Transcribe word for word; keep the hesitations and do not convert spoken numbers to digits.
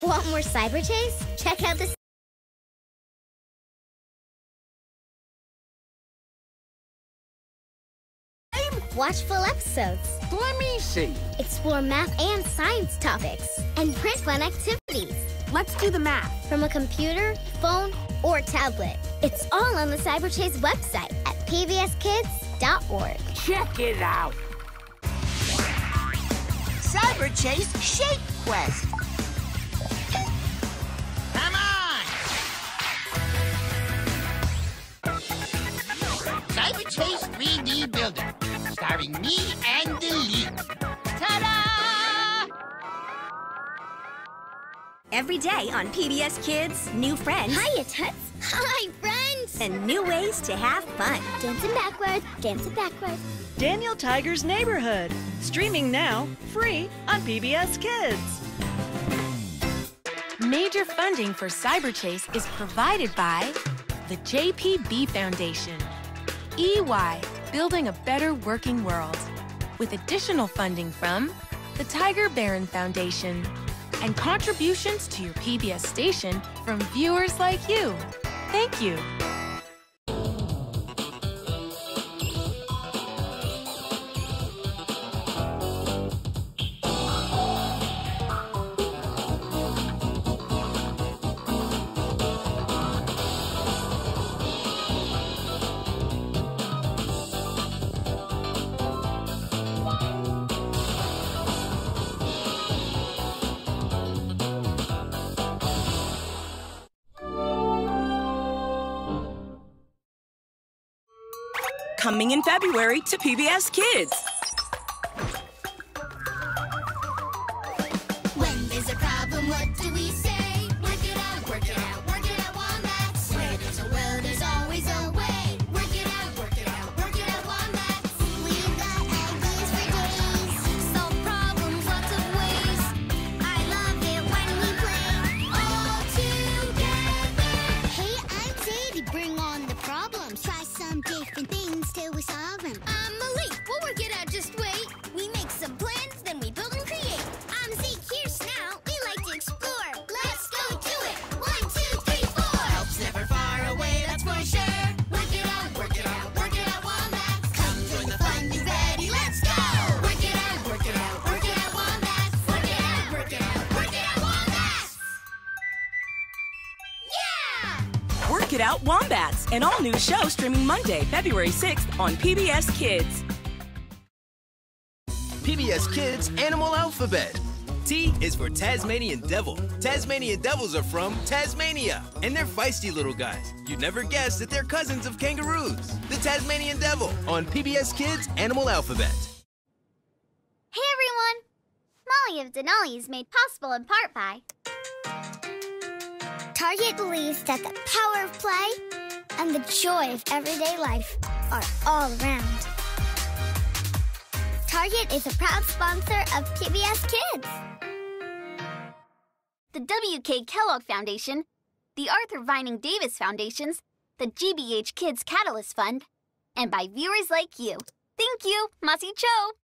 Want more Cyber Chase? Check out this. Watch full episodes. Let me see. Explore math and science topics. And print fun activities. Let's do the math. From a computer, phone, or tablet. It's all on the Cyber Chase website at P B S kids dot org. Check it out. Cyber Chase Shape Quest. Come on! Cyber Chase three D Builder, starring me and the lead. Ta-da! Every day on P B S Kids, new friends. Hiya, Tuts. Hi, friends. And new ways to have fun. Dancing backwards, dancing backwards. Daniel Tiger's Neighborhood. Streaming now, free on P B S Kids. Major funding for Cyber Chase is provided by the J P B Foundation, E Y, Building a Better Working World, with additional funding from the Tiger Barron Foundation, and contributions to your P B S station from viewers like you. Thank you. Coming in February to P B S Kids. When there's a problem, what do we say? Work it out, work it out, work it out, Wombats. Where there's a will, there's always a way. Work it out, work it out, work it out, Wombats. We've got ideas for days. Solve problems lots of ways. I love it when we play all together. Hey, I'm Sadie. Bring on the problems. Try some different things till we solve them. I'm Malik. We'll work it out, just wait. We make some plans, then we build and create. I'm Zeke, here's Snout. We like to explore. Let's go do it. One, two, three, four. Help's never far away, that's for sure. Work it out, work it out, work it out, Wombats. Come join the fun, you ready? Let's go. Work it out, work it out, work it out, Wombats. Work it out, work it out, work it out, Wombats. Yeah! Work It Out Wombats, an all-new show streaming Monday, February sixth on P B S Kids. P B S Kids Animal Alphabet. T is for Tasmanian Devil. Tasmanian Devils are from Tasmania, and they're feisty little guys. You'd never guess that they're cousins of kangaroos. The Tasmanian Devil on P B S Kids Animal Alphabet. Hey, everyone. Molly of Denali is made possible in part by Target believes that the power of play and the joy of everyday life are all around. Target is a proud sponsor of P B S Kids. The W K Kellogg Foundation, the Arthur Vining Davis Foundations, the G B H Kids Catalyst Fund, and by viewers like you. Thank you, Masi Cho!